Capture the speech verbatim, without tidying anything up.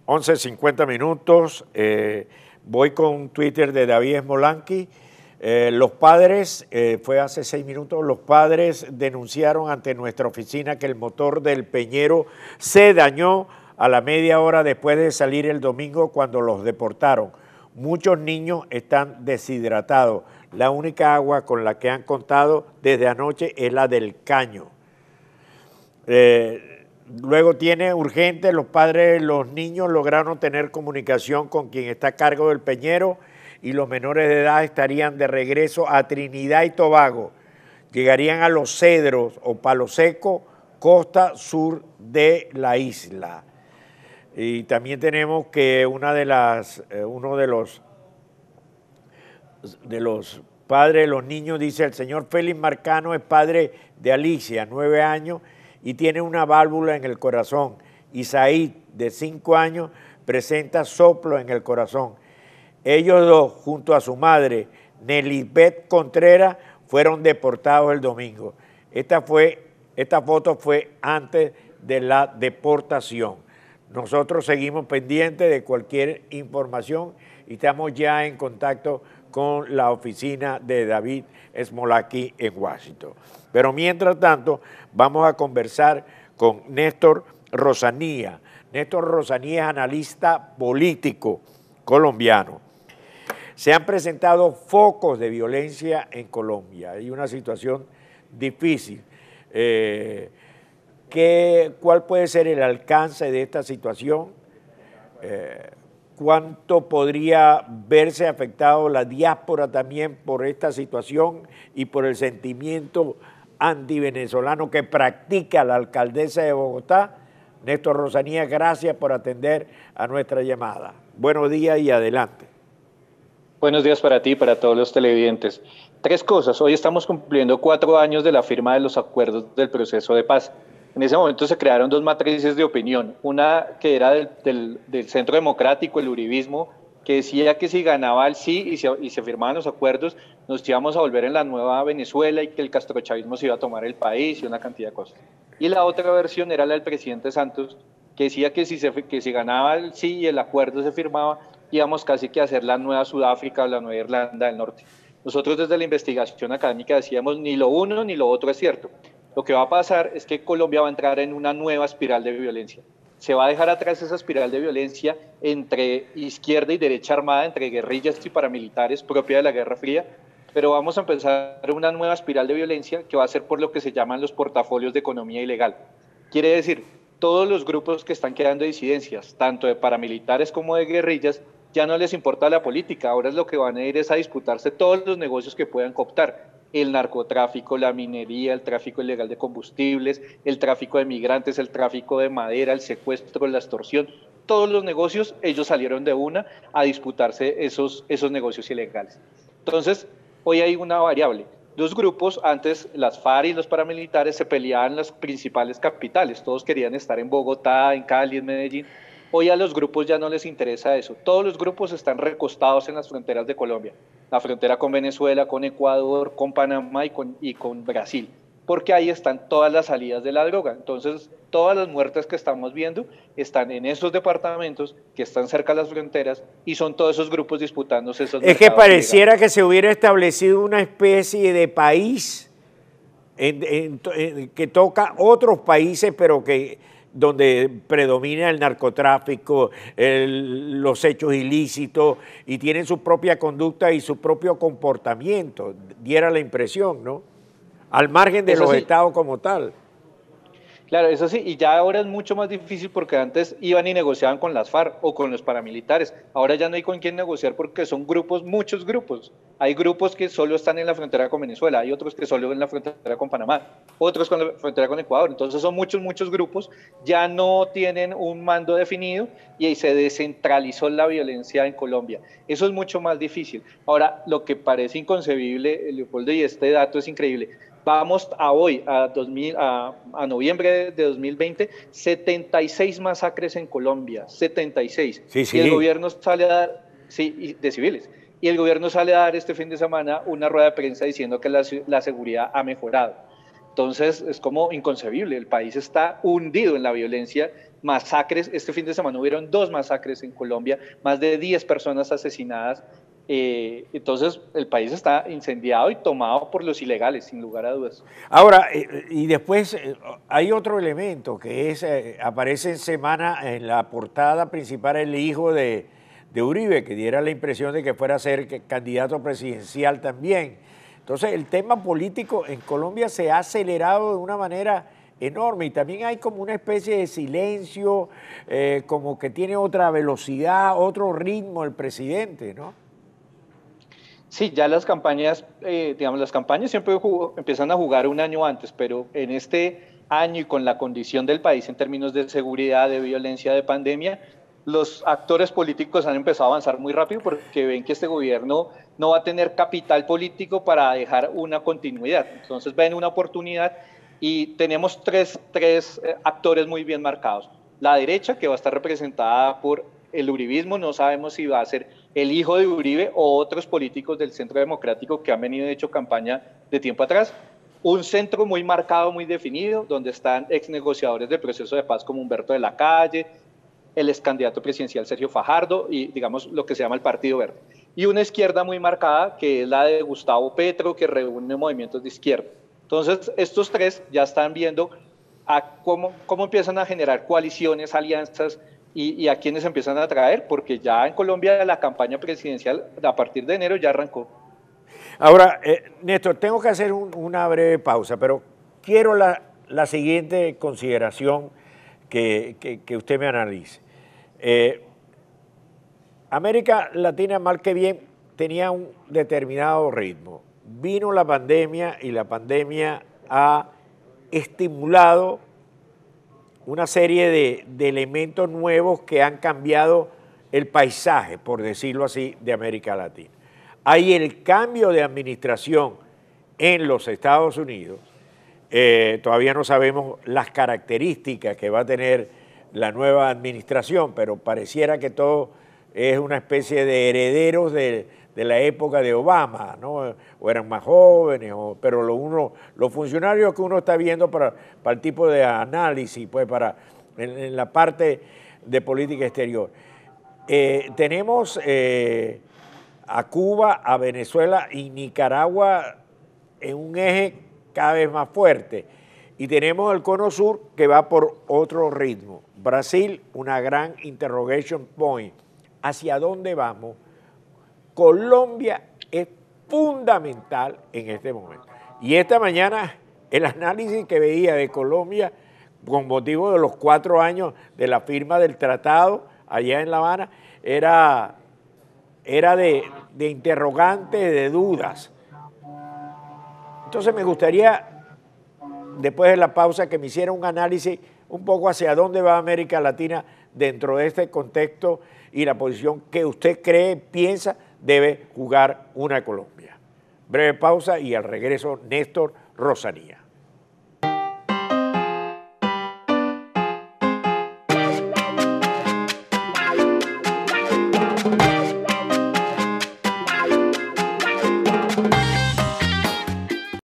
once cincuenta minutos. Eh, voy con Twitter de David Smolanqui. Eh, los padres, eh, fue hace seis minutos, los padres denunciaron ante nuestra oficina que el motor del Peñero se dañó a la media hora después de salir el domingo cuando los deportaron. Muchos niños están deshidratados. La única agua con la que han contado desde anoche es la del caño. Eh, luego tiene urgente, los padres de los niños lograron tener comunicación con quien está a cargo del Peñero y los menores de edad estarían de regreso a Trinidad y Tobago. Llegarían a Los Cedros o Palo Seco, costa sur de la isla. Y también tenemos que una de las, eh, uno de los, de los padres de los niños dice: el señor Félix Marcano es padre de Alicia, nueve años, y tiene una válvula en el corazón. Y Said, de cinco años, presenta soplo en el corazón. Ellos dos, junto a su madre, Nelibet Contreras, fueron deportados el domingo. Esta, fue, esta foto fue antes de la deportación. Nosotros seguimos pendientes de cualquier información y estamos ya en contacto con la oficina de David Smolanqui en Washington. Pero mientras tanto, vamos a conversar con Néstor Rosanía. Néstor Rosanía es analista político colombiano. Se han presentado focos de violencia en Colombia. Hay una situación difícil. Eh, ¿qué, ¿Cuál puede ser el alcance de esta situación? Eh, ¿Cuánto podría verse afectado la diáspora también por esta situación y por el sentimiento antivenezolano que practica la alcaldesa de Bogotá? Néstor Rosanía, gracias por atender a nuestra llamada. Buenos días y adelante. Buenos días para ti y para todos los televidentes. Tres cosas. Hoy estamos cumpliendo cuatro años de la firma de los acuerdos del proceso de paz. En ese momento se crearon dos matrices de opinión. Una que era del, del, del Centro Democrático, el uribismo, que decía que si ganaba el sí y se, y se firmaban los acuerdos, nos íbamos a volver en la nueva Venezuela y que el castrochavismo se iba a tomar el país y una cantidad de cosas. Y la otra versión era la del presidente Santos, que decía que si, se, que si ganaba el sí y el acuerdo se firmaba, íbamos casi que a hacer la nueva Sudáfrica o la nueva Irlanda del Norte. Nosotros desde la investigación académica decíamos ni lo uno ni lo otro es cierto. Lo que va a pasar es que Colombia va a entrar en una nueva espiral de violencia. Se va a dejar atrás esa espiral de violencia entre izquierda y derecha armada, entre guerrillas y paramilitares propia de la Guerra Fría, pero vamos a empezar una nueva espiral de violencia que va a ser por lo que se llaman los portafolios de economía ilegal. Quiere decir, todos los grupos que están creando disidencias, tanto de paramilitares como de guerrillas, ya no les importa la política, ahora es lo que van a ir es a disputarse todos los negocios que puedan cooptar, el narcotráfico, la minería, el tráfico ilegal de combustibles, el tráfico de migrantes, el tráfico de madera, el secuestro, la extorsión, todos los negocios, ellos salieron de una a disputarse esos, esos negocios ilegales. Entonces, hoy hay una variable. Dos grupos, antes las FARC y los paramilitares se peleaban en las principales capitales, todos querían estar en Bogotá, en Cali, en Medellín. Hoy a los grupos ya no les interesa eso, todos los grupos están recostados en las fronteras de Colombia, la frontera con Venezuela, con Ecuador, con Panamá y con, y con Brasil, porque ahí están todas las salidas de la droga. Entonces, todas las muertes que estamos viendo están en esos departamentos que están cerca de las fronteras y son todos esos grupos disputándose esos mercados. Es que pareciera ilegales. Que se hubiera establecido una especie de país en, en, en, que toca otros países, pero que donde predomina el narcotráfico, el, los hechos ilícitos y tienen su propia conducta y su propio comportamiento, diera la impresión, ¿no? Al margen de Eso los sí. estados como tal. Claro, eso sí, y ya ahora es mucho más difícil porque antes iban y negociaban con las FARC o con los paramilitares. Ahora ya no hay con quién negociar porque son grupos, muchos grupos. Hay grupos que solo están en la frontera con Venezuela, hay otros que solo en la frontera con Panamá, otros con la frontera con Ecuador. Entonces son muchos, muchos grupos, ya no tienen un mando definido y ahí se descentralizó la violencia en Colombia. Eso es mucho más difícil. Ahora, lo que parece inconcebible, Leopoldo, y este dato es increíble, vamos a hoy, a, dos mil, a, a noviembre de dos mil veinte, setenta y seis masacres en Colombia, setenta y seis. Sí, sí. Y el gobierno sale a dar, sí, de civiles, y el gobierno sale a dar este fin de semana una rueda de prensa diciendo que la, la seguridad ha mejorado. Entonces es como inconcebible, el país está hundido en la violencia masacres. Este fin de semana hubieron dos masacres en Colombia, más de diez personas asesinadas. Eh, entonces el país está incendiado y tomado por los ilegales, sin lugar a dudas. Ahora, eh, y después eh, hay otro elemento que es, eh, aparece en semana en la portada principal el hijo de, de Uribe, que diera la impresión de que fuera a ser candidato presidencial también. Entonces el tema político en Colombia se ha acelerado de una manera enorme y también hay como una especie de silencio, eh, como que tiene otra velocidad, otro ritmo el presidente, ¿no? Sí, ya las campañas, eh, digamos, las campañas siempre jugó, empiezan a jugar un año antes, pero en este año y con la condición del país en términos de seguridad, de violencia, de pandemia, los actores políticos han empezado a avanzar muy rápido porque ven que este gobierno no va a tener capital político para dejar una continuidad. Entonces ven una oportunidad y tenemos tres, tres eh, actores muy bien marcados. La derecha, que va a estar representada por el uribismo, no sabemos si va a ser el hijo de Uribe o otros políticos del Centro Democrático que han venido hecho campaña de tiempo atrás. Un centro muy marcado, muy definido, donde están ex negociadores del proceso de paz como Humberto de la Calle, el ex candidato presidencial Sergio Fajardo y, digamos, lo que se llama el Partido Verde. Y una izquierda muy marcada, que es la de Gustavo Petro, que reúne movimientos de izquierda. Entonces, estos tres ya están viendo a cómo, cómo empiezan a generar coaliciones, alianzas, Y, y a quienes empiezan a traer, porque ya en Colombia la campaña presidencial a partir de enero ya arrancó. Ahora, eh, Néstor, tengo que hacer un, una breve pausa, pero quiero la, la siguiente consideración que, que, que usted me analice. Eh, América Latina, mal que bien, tenía un determinado ritmo. Vino la pandemia y la pandemia ha estimulado una serie de, de elementos nuevos que han cambiado el paisaje, por decirlo así, de América Latina. Hay el cambio de administración en los Estados Unidos. Eh, todavía no sabemos las características que va a tener la nueva administración, pero pareciera que todo es una especie de herederos de, de la época de Obama, ¿no? O eran más jóvenes, o, pero lo uno, los funcionarios que uno está viendo para, para el tipo de análisis, pues para en, en la parte de política exterior. Eh, tenemos eh, a Cuba, a Venezuela y Nicaragua en un eje cada vez más fuerte. Y tenemos el Cono Sur que va por otro ritmo. Brasil, una gran interrogation point. ¿Hacia dónde vamos? Colombia es fundamental en este momento. Y esta mañana el análisis que veía de Colombia con motivo de los cuatro años de la firma del tratado allá en La Habana era, era de, de interrogantes, de dudas. Entonces me gustaría, después de la pausa, que me hiciera un análisis un poco hacia dónde va América Latina dentro de este contexto y la posición que usted cree, piensa, debe jugar una Colombia. Breve pausa y al regreso, Néstor Rosanía.